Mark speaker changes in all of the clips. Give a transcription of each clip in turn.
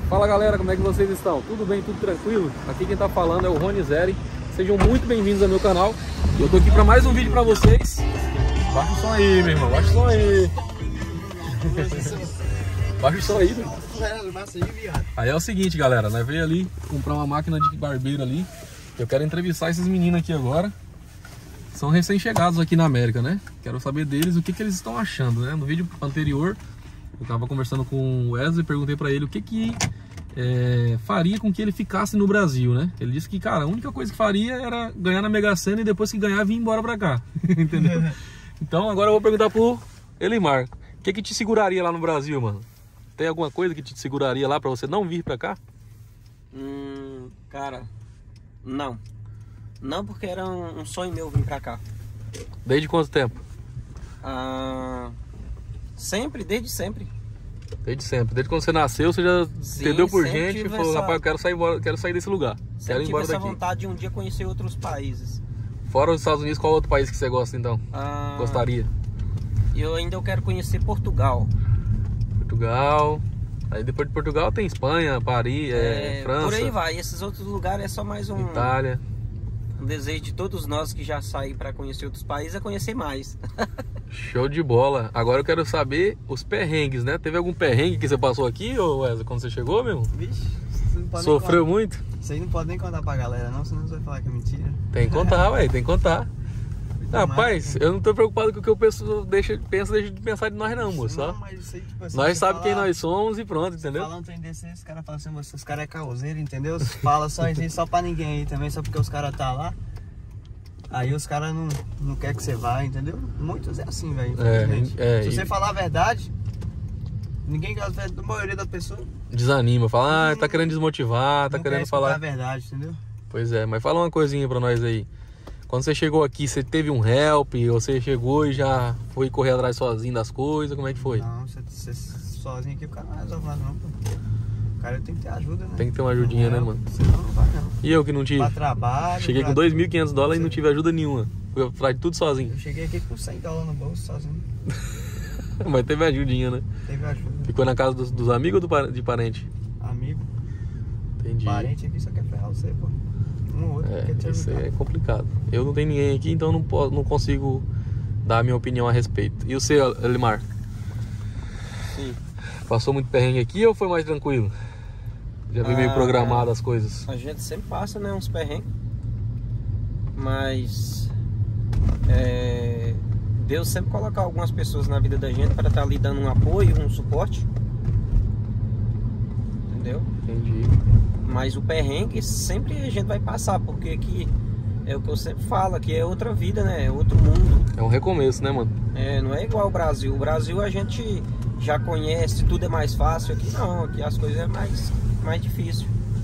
Speaker 1: Fala galera, como é que vocês estão? Tudo bem, tudo tranquilo? Aqui quem tá falando é o Ronizeri. Sejam muito bem-vindos ao meu canal. E eu tô aqui para mais um vídeo para vocês. Baixa o som aí, meu irmão, baixa o som aí. Baixa o som aí, meu. Aí é o seguinte, galera, nós veio ali comprar uma máquina de barbeiro ali. Eu quero entrevistar esses meninos aqui agora. São recém-chegados aqui na América, né? Quero saber deles o que eles estão achando, né? No vídeo anterior, eu tava conversando com o Wesley e perguntei pra ele o que faria com que ele ficasse no Brasil, né? Ele disse que, cara, a única coisa que faria era ganhar na Mega Sena e depois que ganhar, vir embora pra cá. Entendeu? Então agora eu vou perguntar pro Elimar, o que te seguraria lá no Brasil, mano? Tem alguma coisa que te seguraria lá pra você não vir pra cá?
Speaker 2: Cara, não. Não, porque era um sonho meu vir pra cá.
Speaker 1: Desde quanto tempo?
Speaker 2: Sempre, desde sempre.
Speaker 1: Desde sempre. Desde quando você nasceu, você já entendeu por gente e falou, rapaz, eu quero sair embora, quero sair desse lugar. Quero ir embora daqui.
Speaker 2: Essa vontade de um dia conhecer outros países.
Speaker 1: Fora os Estados Unidos, qual outro país que você gosta então? Gostaria?
Speaker 2: Eu quero conhecer Portugal.
Speaker 1: Portugal. Aí depois de Portugal tem Espanha, Paris, França.
Speaker 2: Por aí vai. Esses outros lugares é só mais um...
Speaker 1: Itália.
Speaker 2: Um desejo de todos nós que já saem para conhecer outros países é conhecer mais.
Speaker 1: Show de bola. Agora eu quero saber os perrengues, né? Teve algum perrengue que você passou aqui, ô Wesley, quando você chegou, meu?
Speaker 3: Vixe, você não pode
Speaker 1: sofreu muito?
Speaker 3: Isso aí não pode nem contar pra galera não, senão você vai falar que é mentira.
Speaker 1: Tem que contar, velho, tem que contar. Rapaz, eu não tô preocupado com o que o pessoal deixa de pensar de nós não, moço.
Speaker 3: Não, mas isso aí, tipo assim,
Speaker 1: nós sabemos quem nós somos e pronto, entendeu?
Speaker 3: Falar um trem desse aí, os caras falam assim, os caras é causeiro, entendeu? Fala só isso aí só pra ninguém aí também, só porque os caras tá lá. Aí os caras não querem que você vá, entendeu? Muitos é assim, velho, infelizmente. Se você falar a verdade, ninguém gosta da maioria da pessoa. Desanima,
Speaker 1: fala, tá querendo desmotivar, tá querendo falar.
Speaker 3: A verdade, entendeu?
Speaker 1: Pois é, mas fala uma coisinha pra nós aí. Quando você chegou aqui, você teve um help? Ou você chegou e já foi correr atrás sozinho das coisas? Como é que foi?
Speaker 3: Não, você sozinho aqui o cara não resolve nada não, pô. O cara tem que ter ajuda, né?
Speaker 1: Tem que ter uma ajudinha, né, mano?
Speaker 3: Senão não vai não.
Speaker 1: E eu que não tive?
Speaker 3: Pra trabalho.
Speaker 1: Cheguei com $2.500 e não tive ajuda nenhuma. Fui atrás de tudo sozinho.
Speaker 3: Eu cheguei aqui com $100 no bolso sozinho.
Speaker 1: Mas teve ajudinha, né?
Speaker 3: Teve ajuda.
Speaker 1: Ficou na casa dos amigos ou de parente?
Speaker 3: Amigo.
Speaker 1: Entendi.
Speaker 3: Parente aqui só quer ferrar você, pô. Um ou outro quer te ajudar.
Speaker 1: Isso aí é complicado. Eu não tenho ninguém aqui, então não consigo dar a minha opinião a respeito. E o seu, Elimar?
Speaker 2: Sim.
Speaker 1: Passou muito perrengue aqui ou foi mais tranquilo? Já veio meio programado as coisas?
Speaker 2: A gente sempre passa, né, uns perrengues. Mas Deus sempre coloca algumas pessoas na vida da gente para estar ali dando um apoio, um suporte. Entendeu?
Speaker 1: Entendi.
Speaker 2: Mas o perrengue sempre a gente vai passar, porque aqui é o que eu sempre falo, aqui é outra vida, né? É outro mundo.
Speaker 1: É um recomeço, né, mano?
Speaker 2: Não é igual ao Brasil. O Brasil a gente já conhece, tudo é mais fácil. Aqui não, aqui as coisas é mais difícil.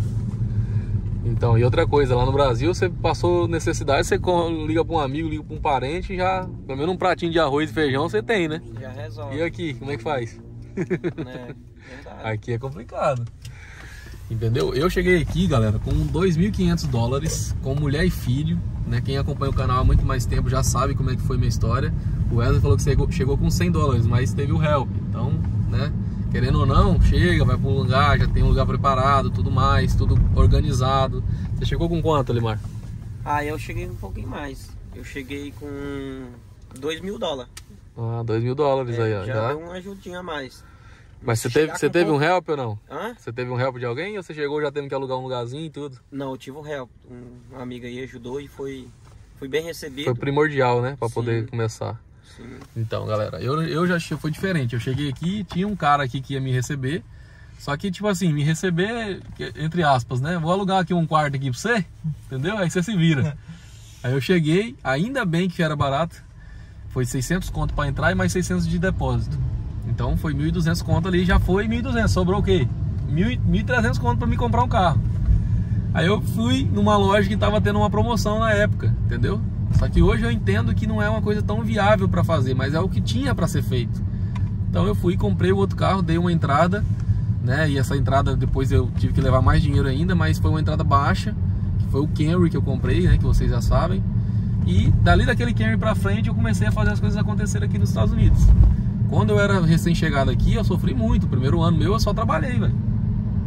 Speaker 1: Então, e outra coisa, lá no Brasil você passou necessidade, você liga para um amigo, liga para um parente, já, pelo menos um pratinho de arroz e feijão você tem, né?
Speaker 2: Já resolve.
Speaker 1: E aqui, como é que faz?
Speaker 2: Verdade.
Speaker 1: Aqui é complicado. Entendeu? Eu cheguei aqui, galera, com $2.500, com mulher e filho, né? Quem acompanha o canal há muito mais tempo já sabe como é que foi minha história. O Wesley falou que chegou com $100, mas teve o help. Então, né? Querendo ou não, chega, vai para um lugar, já tem um lugar preparado, tudo mais, tudo organizado. Você chegou com quanto, Elimar?
Speaker 2: Eu cheguei um pouquinho mais. Eu cheguei com $2.000.
Speaker 1: $2.000 aí, ó.
Speaker 2: Já deu uma ajudinha a mais.
Speaker 1: Mas você teve um help ou não?
Speaker 2: Hã?
Speaker 1: Você teve um help de alguém ou você chegou já tendo que alugar um lugarzinho e tudo?
Speaker 2: Não, eu tive um help. Uma amiga aí ajudou e fui bem recebido.
Speaker 1: Foi primordial, né? Pra poder começar.
Speaker 2: Sim.
Speaker 1: Então, galera, eu já foi diferente. Eu cheguei aqui, tinha um cara aqui que ia me receber. Só que, tipo assim, me receber, entre aspas, né? Vou alugar aqui um quarto aqui pra você, entendeu? Aí você se vira. Aí eu cheguei, ainda bem que era barato. Foi 600 conto pra entrar e mais 600 de depósito. Então foi 1.200 conto ali, já foi 1.200, sobrou o quê? 1.300 conto pra me comprar um carro. Aí eu fui numa loja que tava tendo uma promoção na época, entendeu? Só que hoje eu entendo que não é uma coisa tão viável pra fazer, mas é o que tinha pra ser feito. Então eu fui, comprei o outro carro, dei uma entrada, né? E essa entrada depois eu tive que levar mais dinheiro ainda, mas foi uma entrada baixa, que foi o Camry que eu comprei, né? Que vocês já sabem. E dali daquele Camry pra frente eu comecei a fazer as coisas acontecerem aqui nos Estados Unidos. Quando eu era recém-chegado aqui, eu sofri muito. O primeiro ano meu eu só trabalhei, velho.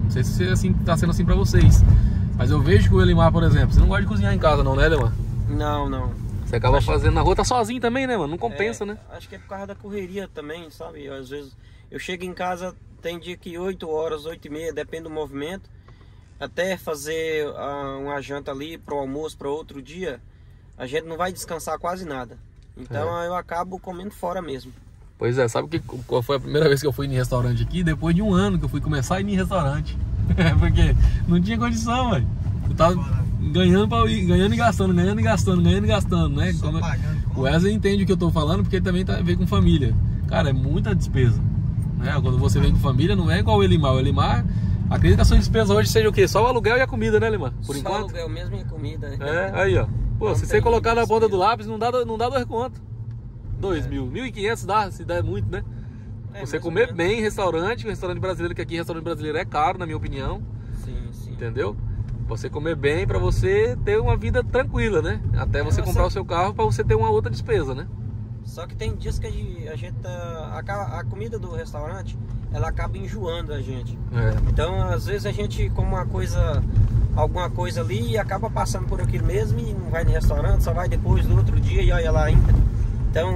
Speaker 1: Não sei se assim, tá sendo assim pra vocês. Mas eu vejo que o Elimar, por exemplo, você não gosta de cozinhar em casa não, né, Elimar?
Speaker 2: Não.
Speaker 1: Você acaba fazendo na rua, tá sozinho também, né, mano? Não compensa, né?
Speaker 2: Acho que é por causa da correria também, sabe? Às vezes eu chego em casa, tem dia que 8 horas, 8h30, depende do movimento. Até fazer uma janta ali pro almoço, para outro dia, a gente não vai descansar quase nada. Então eu acabo comendo fora mesmo.
Speaker 1: Pois é, sabe qual foi a primeira vez que eu fui em restaurante aqui? Depois de um ano que eu fui começar a ir em restaurante. Porque não tinha condição, velho. Eu tava ganhando pra ir, ganhando e gastando, né? Como o Wesley entende o que eu tô falando, porque ele também veio com família. Cara, é muita despesa, né? Quando você vem com família, não é igual o Elimar. O Elimar, acredito que a sua despesa hoje seja o quê? Só o aluguel e a comida, né, Elimar? Por enquanto.
Speaker 2: Só o aluguel mesmo e a comida.
Speaker 1: Aí, ó. Pô, se você colocar na ponta do lápis, não dá 2 conto. 2.000, 1.500 dá, se der muito, né? Você comer bem em restaurante, o restaurante brasileiro, que aqui restaurante brasileiro é caro, na minha opinião.
Speaker 2: Sim.
Speaker 1: Entendeu? Você comer bem pra você ter uma vida tranquila, né? Até você comprar o seu carro pra você ter uma outra despesa, né?
Speaker 2: Só que tem dias que a gente a comida do restaurante, ela acaba enjoando a gente. Então, às vezes a gente come alguma coisa ali e acaba passando por aquilo mesmo e não vai no restaurante, só vai depois do outro dia e olha lá ainda. Então,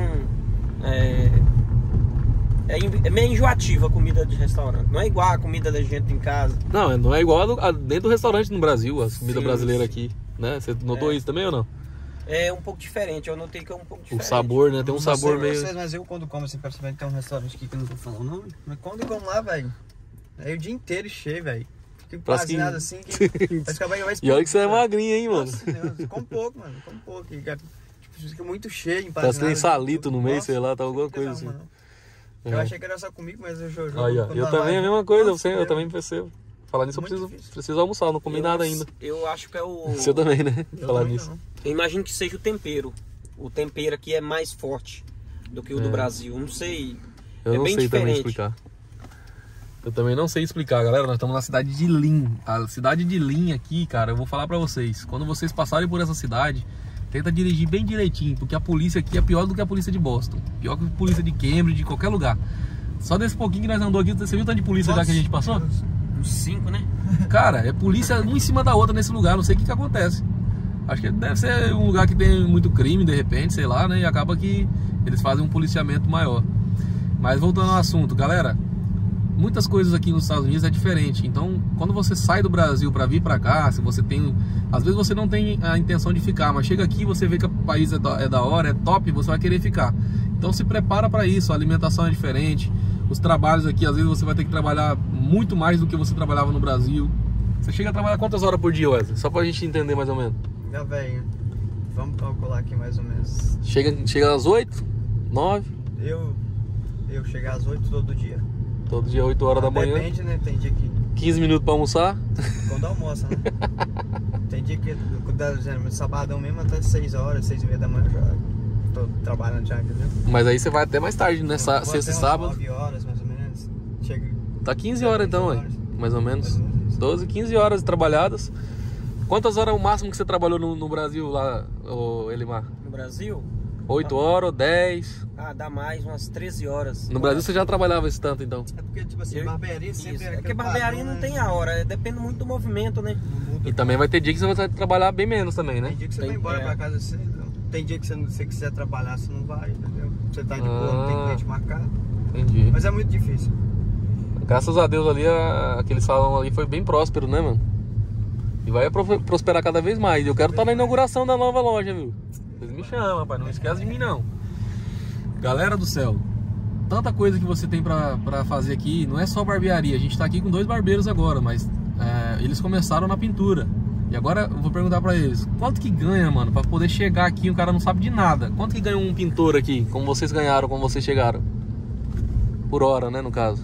Speaker 2: é meio enjoativa a comida de restaurante. Não é igual a comida da gente em casa.
Speaker 1: Não é igual dentro do restaurante no Brasil, a comida brasileira aqui, né? Você notou isso também ou não?
Speaker 2: É um pouco diferente, eu notei que é um pouco diferente.
Speaker 1: O sabor, né? Tem um sabor meio...
Speaker 3: Mas eu quando como assim, praticamente tem um restaurante aqui que eu não vou falar o nome. Mas quando eu como lá, velho, aí o dia inteiro cheio, velho. Fico quase nada assim.
Speaker 1: E olha que você é magrinho, hein, mano?
Speaker 3: Nossa, Deus, come pouco, mano. Come pouco. Fica muito cheio,
Speaker 1: parece que tem salito no meio, sei lá, tá alguma coisa assim.
Speaker 3: Eu achei que era só comigo, mas eu jogo.
Speaker 1: Eu também a mesma coisa, eu também percebo. Falar nisso, eu preciso almoçar, eu não comi nada ainda.
Speaker 2: Eu acho que é o...
Speaker 1: Você também, né? Falar nisso.
Speaker 2: Eu imagino que seja o tempero. O tempero aqui é mais forte do que o do Brasil. Não sei.
Speaker 1: Eu não
Speaker 2: bem
Speaker 1: sei
Speaker 2: diferente.
Speaker 1: também explicar. Eu também não sei explicar, galera. Nós estamos na cidade de Lynn. A cidade de Lynn aqui, cara, eu vou falar pra vocês. Quando vocês passarem por essa cidade, tenta dirigir bem direitinho, porque a polícia aqui é pior do que a polícia de Boston. Pior que a polícia de Cambridge, de qualquer lugar. Só desse pouquinho que nós andamos aqui, você viu o tanto de polícia já que a gente passou?
Speaker 2: Uns 5, né?
Speaker 1: Cara, é polícia uma em cima da outra nesse lugar, não sei o que acontece. Acho que deve ser um lugar que tem muito crime, de repente, sei lá, né? E acaba que eles fazem um policiamento maior. Mas voltando ao assunto, galera, muitas coisas aqui nos Estados Unidos é diferente. Então, quando você sai do Brasil para vir para cá, se você tem... Às vezes você não tem a intenção de ficar, mas chega aqui, você vê que o país é da hora, é top, você vai querer ficar. Então se prepara para isso, a alimentação é diferente. Os trabalhos aqui, às vezes você vai ter que trabalhar muito mais do que você trabalhava no Brasil. Você chega a trabalhar quantas horas por dia, Wesley? Só pra gente entender mais ou menos.
Speaker 3: Meu velho, vamos calcular aqui mais ou menos.
Speaker 1: Chega às 8, 9?
Speaker 3: Eu chego às 8 todo dia.
Speaker 1: Todo dia 8 horas da manhã?
Speaker 3: Depende, né? Tem dia que...
Speaker 1: 15 minutos pra almoçar?
Speaker 3: Quando almoça, né? Tem dia que, sabadão mesmo, até 6 horas, 6h30 da manhã já tô trabalhando já, entendeu?
Speaker 1: Mas aí você vai até mais tarde, né? Sexta e sábado?
Speaker 3: 9 horas, mais ou menos.
Speaker 1: Tá 15 horas então, ué. Mais ou menos. 12, 15 horas trabalhadas. Quantas horas é o máximo que você trabalhou no Brasil lá, Elimar?
Speaker 2: No Brasil?
Speaker 1: 8 horas ou 10?
Speaker 2: Ah, dá mais, umas 13 horas.
Speaker 1: No Brasil você já trabalhava esse tanto, então?
Speaker 3: É porque, tipo assim, barbearia sempre
Speaker 2: é porque barbearia não tem a hora, depende muito do movimento, né?
Speaker 1: E também vai ter dia que você vai trabalhar bem menos também, né?
Speaker 3: Tem dia que você vai embora pra casa cedo. Tem dia que você quiser trabalhar, você não vai, entendeu? Você tá de boa, não tem cliente marcado.
Speaker 1: Entendi.
Speaker 3: Mas é muito difícil.
Speaker 1: Graças a Deus ali, aquele salão ali foi bem próspero, né, mano? E vai prosperar cada vez mais. Eu quero estar na inauguração da nova loja, viu? Vocês me chamam, rapaz, não esquece de mim, não. Galera do céu, tanta coisa que você tem pra fazer aqui. Não é só barbearia, a gente tá aqui com 2 barbeiros agora, mas eles começaram na pintura. E agora eu vou perguntar pra eles, quanto que ganha, mano, pra poder chegar aqui, o cara não sabe de nada. Quanto que ganha um pintor aqui, como vocês ganharam, como vocês chegaram? Por hora, né, no caso.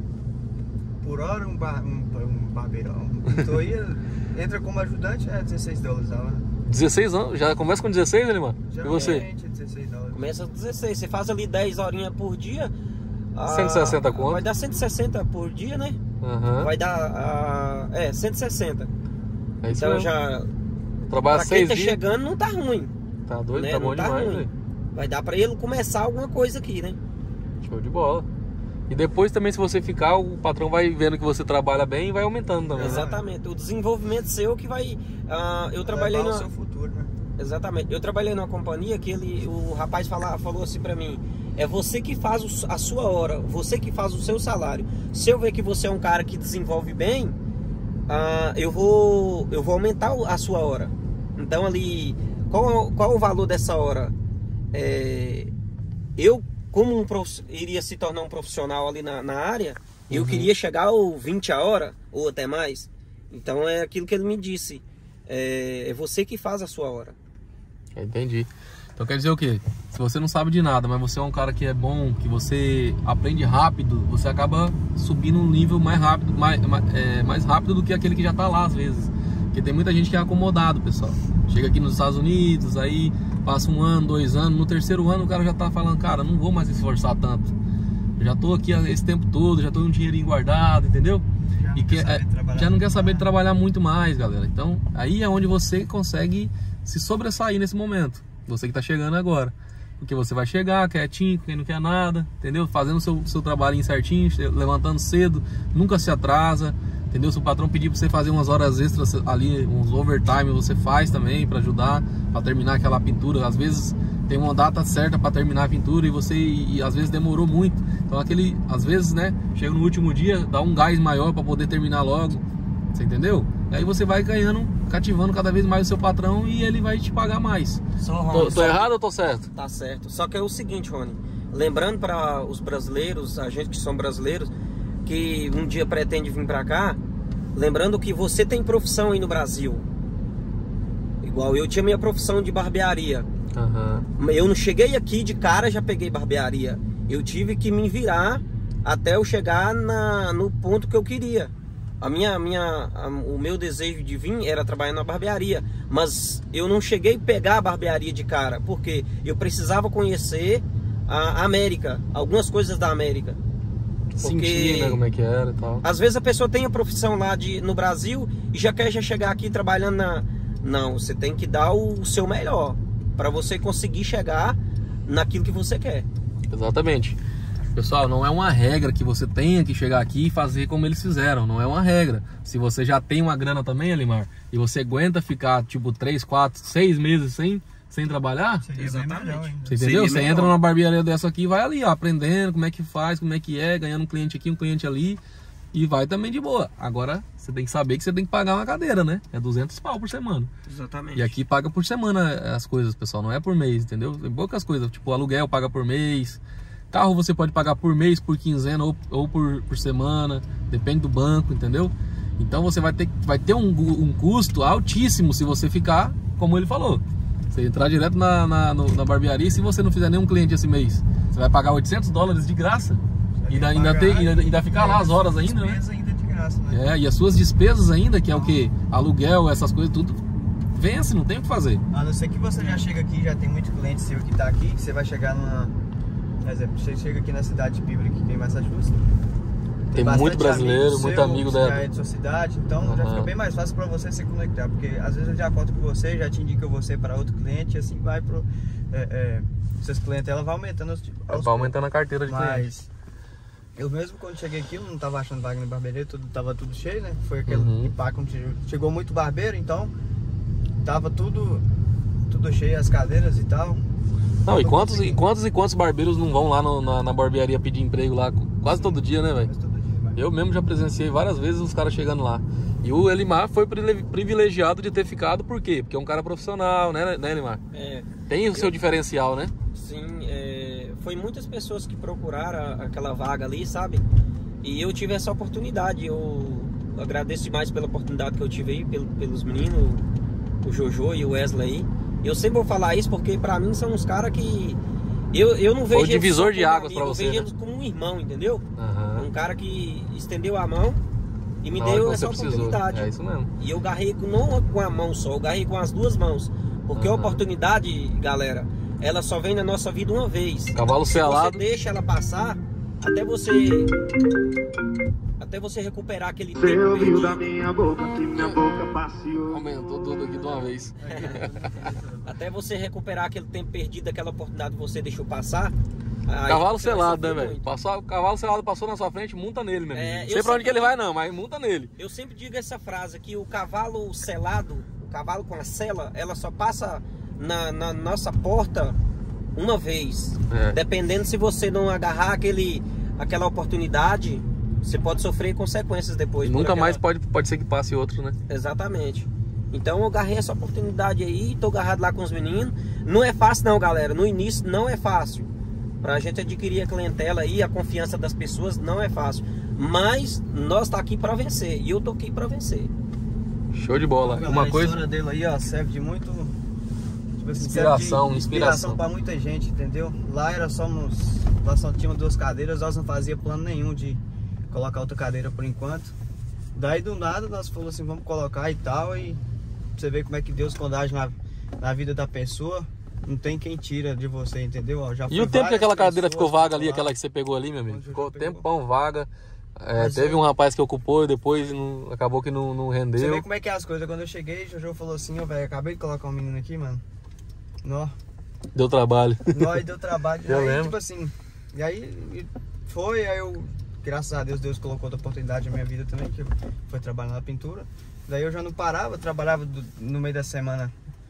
Speaker 3: Por hora, um barbeirão, um pintor entra como ajudante, é $16 a hora.
Speaker 1: 16 anos? Já começa com 16, Elimar? E você?
Speaker 2: $16. Começa com 16, você faz ali 10 horinhas por dia.
Speaker 1: 160 quanto?
Speaker 2: Vai dar 160 por dia, né?
Speaker 1: Uhum.
Speaker 2: Vai dar, 160.
Speaker 1: É isso
Speaker 2: então
Speaker 1: mesmo.
Speaker 2: já...
Speaker 1: Trabalha 6 dias.
Speaker 2: Pra quem tá chegando não tá ruim.
Speaker 1: Tá doido?
Speaker 2: Né?
Speaker 1: Tá bom
Speaker 2: não tá
Speaker 1: demais,
Speaker 2: ruim.
Speaker 1: velho.
Speaker 2: Vai dar pra ele começar alguma coisa aqui, né?
Speaker 1: Show de bola. E depois também, se você ficar, o patrão vai vendo que você trabalha bem e vai aumentando também.
Speaker 2: Exatamente. O desenvolvimento seu que vai... eu trabalhei
Speaker 3: no
Speaker 2: no
Speaker 3: seu futuro, né?
Speaker 2: Exatamente. Eu trabalhei numa companhia que o rapaz falou assim pra mim: é você que faz a sua hora, você que faz o seu salário. Se eu ver que você é um cara que desenvolve bem, eu vou aumentar a sua hora. Então ali, qual o valor dessa hora? Eu, como iria se tornar um profissional ali na área, eu queria chegar ao 20 a hora, ou até mais. Então é aquilo que ele me disse: é você que faz a sua hora.
Speaker 1: Entendi. Então quer dizer o quê? Se você não sabe de nada, mas você é um cara que é bom, que você aprende rápido, você acaba subindo um nível mais rápido, mais rápido do que aquele que já tá lá às vezes. Porque tem muita gente que é acomodado, pessoal. Chega aqui nos Estados Unidos, aí passa 1 ano, 2 anos, no 3º ano o cara já tá falando: cara, não vou mais me esforçar tanto. Eu já tô aqui esse tempo todo, já tô com um dinheirinho guardado, entendeu? Já não quer saber de trabalhar muito mais, galera. Então aí é onde você consegue se sobressair nesse momento. Você que tá chegando agora. Porque você vai chegar quietinho, quem não quer nada, entendeu? Fazendo o seu trabalhinho certinho, levantando cedo, nunca se atrasa, entendeu? Se o patrão pedir pra você fazer umas horas extras ali, uns overtime, você faz também pra ajudar, pra terminar aquela pintura. Às vezes tem uma data certa pra terminar a pintura e às vezes demorou muito. Então às vezes, né, chega no último dia, dá um gás maior pra poder terminar logo. Você entendeu? E aí você vai ganhando, cativando cada vez mais o seu patrão e ele vai te pagar mais. Tô errado ou tô certo?
Speaker 2: Tá certo. Só que é o seguinte, Rony, lembrando para os brasileiros, a gente que são brasileiros, que um dia pretende vir para cá, lembrando que você tem profissão aí no Brasil. Igual eu tinha minha profissão de barbearia. Eu não cheguei aqui de cara, já peguei barbearia. Eu tive que me virar até eu chegar no ponto que eu queria. O meu desejo de vir era trabalhar na barbearia, mas eu não cheguei a pegar a barbearia de cara, porque eu precisava conhecer a América, algumas coisas da América.
Speaker 1: Sentir, né, como é que era e tal.
Speaker 2: Às vezes a pessoa tem a profissão lá no Brasil e já quer chegar aqui trabalhando Não, você tem que dar o seu melhor para você conseguir chegar naquilo que você quer.
Speaker 1: Exatamente. Pessoal, não é uma regra que você tenha que chegar aqui e fazer como eles fizeram. Não é uma regra. Se você já tem uma grana também, Elimar, e você aguenta ficar tipo 3, 4, 6 meses sem trabalhar,
Speaker 2: exatamente.
Speaker 1: Você entendeu? Você entra numa barbearia dessa aqui e vai ali, ó, aprendendo como é que faz, como é que é, ganhando um cliente aqui, um cliente ali, e vai também de boa. Agora, você tem que saber que você tem que pagar uma cadeira, né? É 200 pau por semana.
Speaker 2: Exatamente.
Speaker 1: E aqui paga por semana as coisas, pessoal, não é por mês, entendeu? Tem poucas coisas, tipo aluguel paga por mês. Carro você pode pagar por mês, por quinzena ou por semana, depende do banco, entendeu? Então você vai ter um custo altíssimo se você ficar, como ele falou. Você entrar direto na barbearia, e se você não fizer nenhum cliente esse mês, você vai pagar $800 de graça. E ainda ficar lá as horas ainda, né?
Speaker 3: Ainda de graça, né?
Speaker 1: E as suas despesas ainda, que é o que? Aluguel, essas coisas, tudo vence, não tem o que fazer.
Speaker 3: A não ser que você já chega aqui, já tem muito cliente seu que tá aqui, você vai chegar por exemplo, você chega aqui na cidade de Beaver, aqui em Massachusetts.
Speaker 1: Tem muito brasileiro, muito amigo
Speaker 3: da sua cidade, então já fica bem mais fácil para você se conectar, porque às vezes eu já conto com você, já te indico você para outro cliente, e assim vai pro seus clientes, ela vai aumentando
Speaker 1: vai aumentando a carteira de clientes.
Speaker 3: Eu mesmo quando cheguei aqui, eu não tava achando vaga na barbearia, tava tudo cheio, né? Foi aquele impacto, chegou muito barbeiro, então tava tudo cheio, as cadeiras e tal.
Speaker 1: Não, e quantos barbeiros não vão lá na barbearia pedir emprego lá quase todo dia, né, velho? Eu mesmo já presenciei várias vezes os caras chegando lá. E o Elimar foi privilegiado de ter ficado, por quê? Porque é um cara profissional, né Elimar? Tem o seu diferencial, né?
Speaker 2: Sim, foi muitas pessoas que procuraram aquela vaga ali, sabe? E eu tive essa oportunidade. Eu agradeço demais pela oportunidade que eu tive aí, pelos meninos, o Jojo e o Wesley aí. Eu sempre vou falar isso porque pra mim são uns caras que eu não vejo.
Speaker 1: Foi o divisor de águas pra você.
Speaker 2: Eu vejo eles como um irmão, entendeu? Um cara que estendeu a mão e me
Speaker 1: Na
Speaker 2: deu
Speaker 1: hora que
Speaker 2: essa
Speaker 1: você
Speaker 2: oportunidade.
Speaker 1: precisou. É isso mesmo.
Speaker 2: E eu garrei não com a mão só, eu garrei com as duas mãos. Porque a oportunidade, galera, ela só vem na nossa vida uma vez.
Speaker 1: Cavalo selado.
Speaker 2: Você deixa ela passar até você recuperar aquele tempo perdido.
Speaker 4: Da minha boca, que minha boca passeou.
Speaker 1: Aumentou tudo aqui de uma vez.
Speaker 2: Até você recuperar aquele tempo perdido, aquela oportunidade que você deixou passar,
Speaker 1: Cavalo
Speaker 2: você vai
Speaker 1: selado,
Speaker 2: sofrer
Speaker 1: né, velho?
Speaker 2: muito.
Speaker 1: Passou, cavalo selado passou na sua frente, monta nele, meu amigo. Não
Speaker 2: eu
Speaker 1: sei pra onde
Speaker 2: sempre
Speaker 1: que ele vai
Speaker 2: digo-
Speaker 1: não, mas monta nele.
Speaker 2: Eu sempre digo essa frase, que o cavalo selado, o cavalo com a sela, ela só passa na nossa porta uma vez.
Speaker 1: É.
Speaker 2: Dependendo, se você não agarrar aquela oportunidade, você pode sofrer consequências depois.
Speaker 1: E
Speaker 2: por
Speaker 1: nunca
Speaker 2: aquela-
Speaker 1: mais pode ser que passe outro, né?
Speaker 2: Exatamente. Então eu agarrei essa oportunidade aí, tô agarrado lá com os meninos. Não é fácil não, galera. No início não é fácil. Pra gente adquirir a clientela aí, a confiança das pessoas, não é fácil. Mas nós tá aqui pra vencer. E eu tô aqui pra vencer.
Speaker 1: Show de bola.
Speaker 3: Galera,
Speaker 1: Uma
Speaker 3: a
Speaker 1: coisa...
Speaker 3: história dele aí, ó, serve de muito... Tipo assim,
Speaker 1: Inspiração,
Speaker 3: serve de
Speaker 1: inspiração.
Speaker 3: pra muita gente, entendeu? Lá só tinham 2 cadeiras, nós não fazia plano nenhum de colocar outra cadeira por enquanto. Daí do nada nós falamos assim, vamos colocar e tal, e você vê como é que Deus quando age na vida da pessoa, não tem quem tira de você, entendeu? Ó, já
Speaker 1: E
Speaker 3: foi
Speaker 1: o tempo que
Speaker 3: várias
Speaker 1: aquela cadeira
Speaker 3: pessoas
Speaker 1: ficou vaga ali,
Speaker 3: lá.
Speaker 1: aquela que você pegou ali, meu amigo?
Speaker 3: Onde
Speaker 1: Ficou
Speaker 3: eu pegou.
Speaker 1: tempão vaga. É,
Speaker 3: Mas
Speaker 1: teve
Speaker 3: eu-
Speaker 1: um rapaz que ocupou e depois acabou que não
Speaker 3: Você vê
Speaker 1: rendeu.
Speaker 3: como é que é as coisas. Quando eu cheguei, Jojo falou assim, ó, velho, acabei de colocar um menino aqui, mano. Nó,
Speaker 1: Deu trabalho.
Speaker 3: nó, e deu trabalho.
Speaker 1: Eu
Speaker 3: aí,
Speaker 1: lembro.
Speaker 3: tipo assim, e aí foi, aí eu, graças a Deus, Deus colocou outra oportunidade na minha vida também, que foi trabalhar na pintura. Daí eu já não parava, trabalhava no meio da semana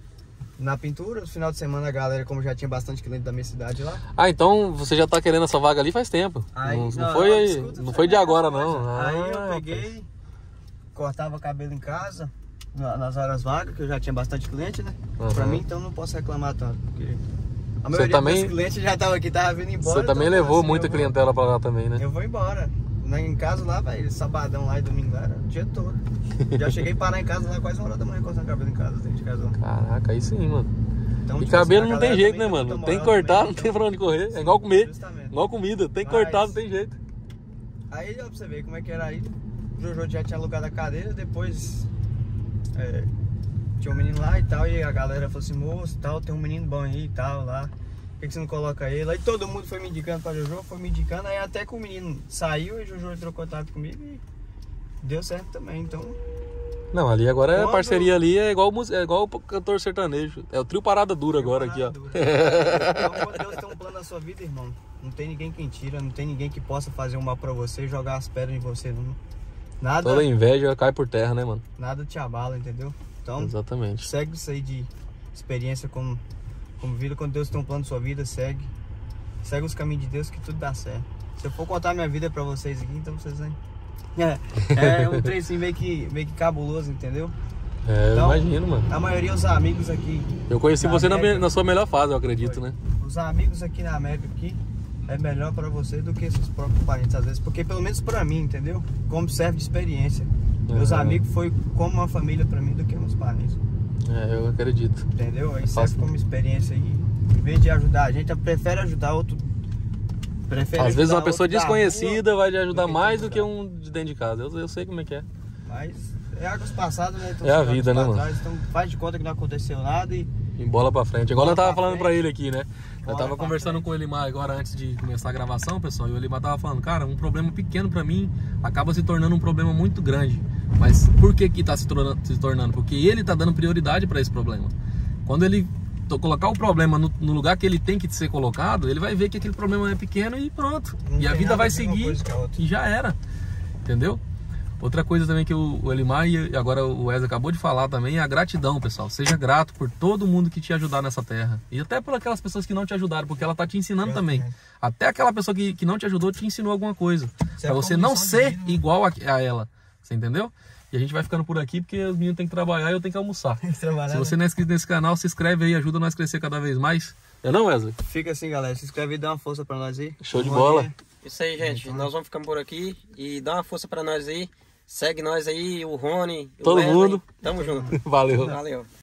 Speaker 3: na pintura, no final de semana a galera, como já tinha bastante cliente da minha cidade lá.
Speaker 1: Ah, então você já tá querendo essa vaga ali faz tempo.
Speaker 3: Aí,
Speaker 1: não
Speaker 3: não,
Speaker 1: foi,
Speaker 3: escuta,
Speaker 1: não foi de agora,
Speaker 3: coisa.
Speaker 1: não.
Speaker 3: Aí eu
Speaker 1: Ah,
Speaker 3: peguei, cortava cabelo em casa, nas horas vagas, que eu já tinha bastante cliente, né?
Speaker 1: Uhum.
Speaker 3: Pra mim, então não posso reclamar tanto, porque a
Speaker 1: Você
Speaker 3: maioria
Speaker 1: também-
Speaker 3: dos clientes já tava aqui, tava vindo embora.
Speaker 1: Você também
Speaker 3: então,
Speaker 1: levou
Speaker 3: assim,
Speaker 1: muita
Speaker 3: eu vou-
Speaker 1: clientela pra lá também, né?
Speaker 3: Eu vou embora. Em casa lá, velho, sabadão lá e domingo lá, era o dia todo. Já cheguei a parar em casa lá quase 1h da manhã cortando cabelo em casa, dentro de casa.
Speaker 1: Caraca, aí sim, mano.
Speaker 3: Então,
Speaker 1: E
Speaker 3: tipo
Speaker 1: cabelo
Speaker 3: assim, a
Speaker 1: não tem
Speaker 3: galera
Speaker 1: jeito,
Speaker 3: também
Speaker 1: né, mano?
Speaker 3: muita
Speaker 1: Tem que
Speaker 3: moral
Speaker 1: cortar,
Speaker 3: também,
Speaker 1: não tem pra onde correr. É igual comer,
Speaker 3: Justamente.
Speaker 1: igual comida. Tem que
Speaker 3: Mas-
Speaker 1: cortar, não tem jeito.
Speaker 3: Aí, ó, pra você ver como é que era aí. O Jojo já tinha alugado a cadeira, depois tinha um menino lá e tal, e a galera falou assim, moço, tal, tem um menino bom aí e tal lá. Por que você não coloca ele? Aí todo mundo foi me indicando pra Jojo, foi me indicando, aí até que o menino saiu e o Jojo entrou em contato comigo e deu certo também, então...
Speaker 1: Não, ali agora é
Speaker 3: Quando-
Speaker 1: parceria ali, é igual o cantor sertanejo. É o trio Parada Dura agora aqui, ó.
Speaker 3: Então, quando Deus tem um plano na sua vida, irmão, não tem ninguém quem tira, não tem ninguém que possa fazer um mal pra você e jogar as pedras em você, não. Nada,
Speaker 1: Toda inveja cai por terra, né, mano?
Speaker 3: nada te abala, entendeu? Então,
Speaker 1: Exatamente.
Speaker 3: segue isso aí de experiência como vida, quando Deus tem um plano na sua vida, segue os caminhos de Deus que tudo dá certo. Se eu for contar minha vida pra vocês aqui, então vocês vão... É um trem assim meio que cabuloso, entendeu?
Speaker 1: É, eu
Speaker 3: Então,
Speaker 1: imagino, mano.
Speaker 3: A maioria dos amigos aqui,
Speaker 1: Eu conheci
Speaker 3: na
Speaker 1: você
Speaker 3: América-
Speaker 1: na sua melhor fase, eu acredito,
Speaker 3: Foi.
Speaker 1: né?
Speaker 3: os amigos aqui na América aqui é melhor pra você do que seus próprios parentes às vezes, porque pelo menos pra mim, entendeu? Como serve de experiência. Meus
Speaker 1: Uhum.
Speaker 3: amigos foi como uma família pra mim do que meus parentes,
Speaker 1: É, eu acredito.
Speaker 3: entendeu? Aí
Speaker 1: Faço-
Speaker 3: serve como experiência aí. Em vez de ajudar a gente, prefere ajudar outro. Prefere
Speaker 1: Às vezes
Speaker 3: ajudar
Speaker 1: uma pessoa
Speaker 3: outro da
Speaker 1: desconhecida
Speaker 3: rua
Speaker 1: vai te ajudar
Speaker 3: do que
Speaker 1: mais
Speaker 3: te
Speaker 1: do que
Speaker 3: ajudar.
Speaker 1: um de dentro de casa. Eu sei como é que é.
Speaker 3: Mas é águas passadas, né? Então,
Speaker 1: É a
Speaker 3: águas
Speaker 1: vida, né,
Speaker 3: pra
Speaker 1: mano?
Speaker 3: trás, então faz de conta que não aconteceu nada e
Speaker 1: Em bola pra frente. Igual
Speaker 3: Bola
Speaker 1: eu tava
Speaker 3: pra
Speaker 1: falando
Speaker 3: frente.
Speaker 1: pra ele aqui, né? Eu
Speaker 3: Bola
Speaker 1: tava
Speaker 3: pra
Speaker 1: conversando
Speaker 3: frente.
Speaker 1: com o Elimar agora antes de começar a gravação, pessoal. E o Elimar tava falando, cara, um problema pequeno pra mim acaba se tornando um problema muito grande. Mas por que tá se tornando? Porque ele tá dando prioridade pra esse problema. Quando ele colocar o problema no lugar que ele tem que ser colocado, ele vai ver que aquele problema é pequeno e pronto.
Speaker 3: Não
Speaker 1: E a
Speaker 3: tem
Speaker 1: vida
Speaker 3: nada
Speaker 1: vai
Speaker 3: a ver uma
Speaker 1: seguir
Speaker 3: coisa com a outra.
Speaker 1: e já era. Entendeu? Outra coisa também que o Elimar e agora o Wesley acabou de falar também é a gratidão, pessoal. Seja grato por todo mundo que te ajudar nessa terra. E até por aquelas pessoas que não te ajudaram, porque ela tá te ensinando também. Até aquela pessoa que não te ajudou te ensinou alguma coisa.
Speaker 3: Isso é
Speaker 1: Pra você
Speaker 3: a
Speaker 1: não
Speaker 3: condição
Speaker 1: ser
Speaker 3: de vida, né?
Speaker 1: igual a ela. Você entendeu? E a gente vai ficando por aqui porque os meninos têm que trabalhar e eu tenho que almoçar.
Speaker 3: trabalhar,
Speaker 1: Se você
Speaker 3: né?
Speaker 1: não é inscrito nesse canal, se inscreve aí, ajuda nós a crescer cada vez mais. Não, Wesley?
Speaker 3: Fica assim, galera. Se inscreve e dá uma força pra nós aí.
Speaker 1: Show de
Speaker 3: Vamos
Speaker 1: bola.
Speaker 3: aí.
Speaker 2: Isso aí, gente. Nós vamos ficando por aqui e dá uma força pra nós aí. Segue nós aí, o Rony, o
Speaker 1: Todo
Speaker 2: Wesley.
Speaker 1: mundo.
Speaker 2: Tamo junto.
Speaker 1: Valeu.
Speaker 2: Valeu.